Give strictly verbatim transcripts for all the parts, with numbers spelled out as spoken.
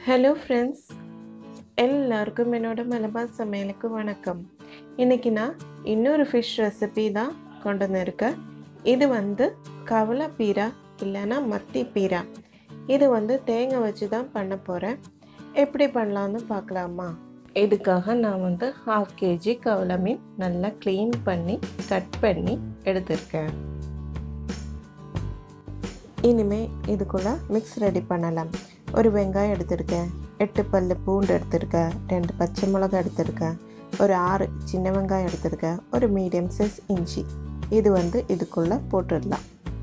Hello friends, எல்லாருக்கும் என்னோட மலபார் சமையலுக்கு வணக்கம். இன்றைக்கி நான் இன்னொரு ஃபிஷ் ரெசிபி தான் கொண்டு வந்திருக்கேன். இது வந்து கவலை பீரா இல்லைன்னா மத்தி பீரா. இது வந்து தேங்காய் வச்சு தான் பண்ண போகிறேன். எப்படி பண்ணலான்னு பார்க்கலாமா? இதுக்காக நான் வந்து ஹாஃப் கேஜி கவலை மீன் நல்லா க்ளீன் பண்ணி கட் பண்ணி எடுத்திருக்கேன். இனிமேல் இதுக்குள்ளே மிக்ஸ் ரெடி பண்ணலாம். ஒரு வெங்காயம் எடுத்திருக்கேன், எட்டு பல் பூண்டு எடுத்திருக்கேன், ரெண்டு பச்சை மிளகாய் எடுத்திருக்கேன், ஒரு ஆறு சின்ன வெங்காயம் எடுத்திருக்கேன், ஒரு மீடியம் சைஸ் இஞ்சி. இது வந்து இதுக்குள்ளே போட்டுடலாம்.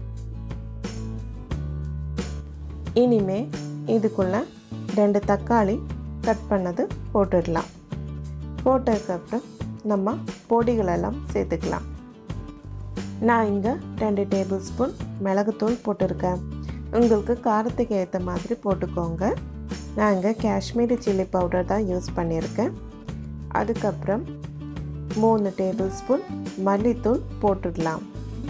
இனிமே இதுக்குள்ளே ரெண்டு தக்காளி கட் பண்ணது போட்டுடலாம். போட்டதுக்கப்புறம் நம்ம பொடிகளெல்லாம் சேர்த்துக்கலாம். நான் இங்கே ரெண்டு டேபிள் ஸ்பூன் மிளகுத்தூள் போட்டிருக்கேன். உங்களுக்கு காரத்துக்கு ஏற்ற மாதிரி போட்டுக்கோங்க. நான் இங்கே காஷ்மீரி சில்லி பவுடர் தான் யூஸ் பண்ணியிருக்கேன். அதுக்கப்புறம் மூணு டேபிள் ஸ்பூன் மல்லித்தூள் போட்டுடலாம்.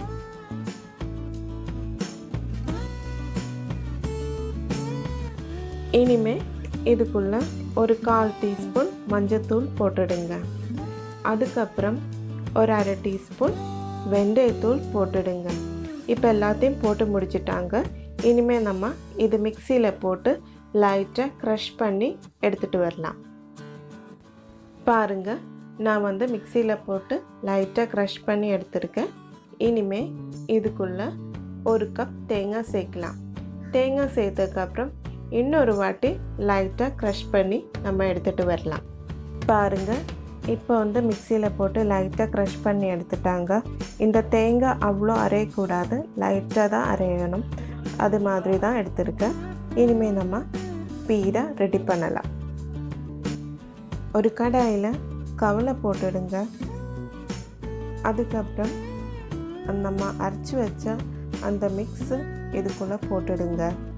இனிமே இதுக்குள்ள ஒரு கால் டீஸ்பூன் மஞ்சத்தூள் போட்டுடுங்க. அதுக்கப்புறம் ஒரு அரை டீஸ்பூன் வெந்தயத்தூள் போட்டுடுங்க. இப்போ எல்லாத்தையும் போட்டு முடிச்சிட்டாங்க. இனிமேல் நம்ம இது மிக்சியில் போட்டு லைட்டாக க்ரஷ் பண்ணி எடுத்துகிட்டு வரலாம். பாருங்கள், நான் வந்து மிக்சியில் போட்டு லைட்டாக க்ரஷ் பண்ணி எடுத்துருக்கேன். இனிமேல் இதுக்குள்ளே ஒரு கப் தேங்காய் சேர்க்கலாம். தேங்காய் சேர்த்ததுக்கப்புறம் இன்னொரு வாட்டி லைட்டாக க்ரஷ் பண்ணி நம்ம எடுத்துகிட்டு வரலாம். பாருங்கள், இப்போ வந்து மிக்சியில் போட்டு லைட்டாக க்ரஷ் பண்ணி எடுத்துட்டாங்க. இந்த தேங்காய் அவ்வளோ அரையக்கூடாது, லைட்டாக தான் அரையணும். அது மாதிரி தான் எடுத்துருக்கேன். இனிமேல் நம்ம பீரா ரெடி பண்ணலாம். ஒரு கடாயில் கவலை போட்டுடுங்க. அதுக்கப்புறம் நம்ம அரைச்சி வச்ச அந்த மிக்ஸு இதுக்குள்ளே போட்டுடுங்க.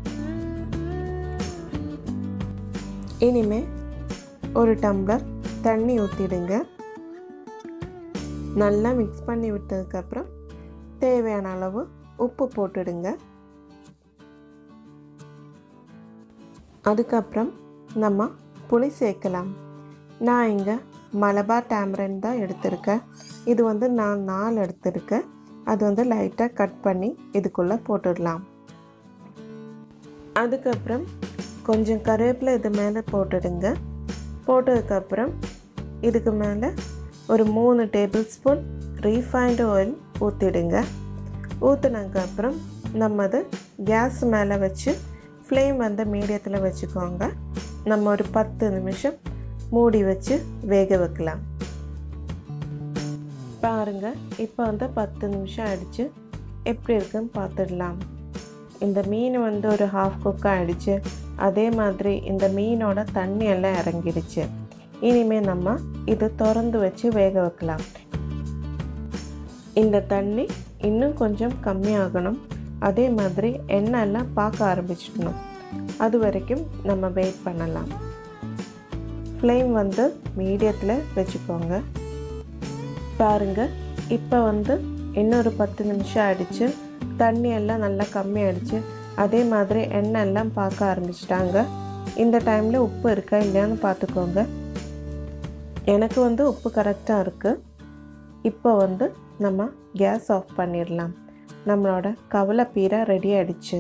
இனிமேல் ஒரு டம்ளர் தண்ணி ஊற்றிடுங்க. நல்லா மிக்ஸ் பண்ணி விட்டதுக்கப்புறம் தேவையான அளவு உப்பு போட்டுடுங்க. அதுக்கப்புறம் நம்ம புளி சேர்க்கலாம். நான் இங்கே மலபார் டேமரண்ட் தான் எடுத்திருக்கேன். இது வந்து நான் நாலு எடுத்திருக்கேன். அது வந்து லைட்டாக கட் பண்ணி இதுக்குள்ளே போட்டுடலாம். அதுக்கப்புறம் கொஞ்சம் கருவேப்பிலை இது மேலே போட்டுடுங்க. போட்டதுக்கப்புறம் இதுக்கு மேலே ஒரு மூணு டேபிள் ஸ்பூன் ரீஃபைண்டு ஆயில் ஊற்றிடுங்க. ஊற்றினதுக்கப்புறம் நம்ம அது கேஸ் மேலே வச்சு ஃப்ளேம் வந்து மீடியத்தில் வச்சுக்கோங்க. நம்ம ஒரு பத்து நிமிஷம் மூடி வச்சு வேக வைக்கலாம். பாருங்கள், இப்போ வந்து பத்து நிமிஷம் ஆகிடுச்சு. எப்படி இருக்குன்னு பார்த்துடலாம். இந்த மீன் வந்து ஒரு ஹாஃப் குக் ஆகிடுச்சு. அதே மாதிரி இந்த மீனோட தண்ணி எல்லாம் இறங்கிடுச்சு. இனிமேல் நம்ம இது திறந்து வச்சு வேக வைக்கலாம். இந்த தண்ணி இன்னும் கொஞ்சம் கம்மியாகணும். அதே மாதிரி எண்ணெய் எல்லாம் பார்க்க ஆரம்பிச்சிடணும். அது வரைக்கும் நம்ம வெயிட் பண்ணலாம். ஃப்ளேம் வந்து மீடியத்தில் வச்சுக்கோங்க. பாருங்கள், இப்போ வந்து இன்னொரு பத்து நிமிஷம் ஆகிடுச்சு. தண்ணி எல்லாம் நல்லா கம்மி ஆகிடுச்சு. அதே மாதிரி எண்ணெய் எல்லாம் பார்க்க ஆரம்பிச்சிட்டாங்க. இந்த டைமில் உப்பு இருக்கா இல்லையான்னு பார்த்துக்கோங்க. எனக்கு வந்து உப்பு கரெக்டாக இருக்குது. இப்போ வந்து நம்ம கேஸ் ஆஃப் பண்ணிடலாம். நம்மளோட கவலை பீரா ரெடி ஆகிடுச்சு.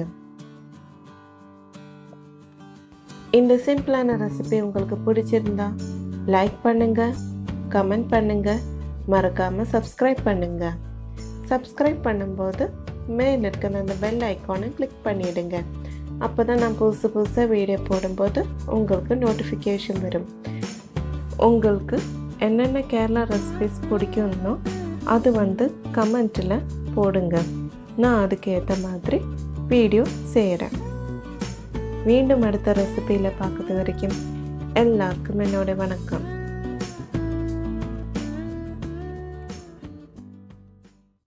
இந்த சிம்பிளான ரெசிபி உங்களுக்கு பிடிச்சிருந்தா லைக் பண்ணுங்கள், கமெண்ட் பண்ணுங்கள், மறக்காமல் சப்ஸ்கிரைப் பண்ணுங்கள். சப்ஸ்கிரைப் பண்ணும்போது மேலே இருக்கிற அந்த பெல் ஐக்கானை கிளிக் பண்ணிவிடுங்க. அப்போ தான் நான் புதுசு புதுசாக வீடியோ போடும்போது உங்களுக்கு நோட்டிஃபிகேஷன் வரும். உங்களுக்கு என்னென்ன கேரளா ரெசிபிஸ் பிடிக்கும்னோ அது வந்து கமெண்ட்டில் போடுங்க. நான் அதுக்கு ஏற்ற மாதிரி வீடியோ செய்கிறேன். மீண்டும் அடுத்த ரெசிபியில் பார்க்குறது வரைக்கும் எல்லாருக்கும் என்னோட வணக்கம்.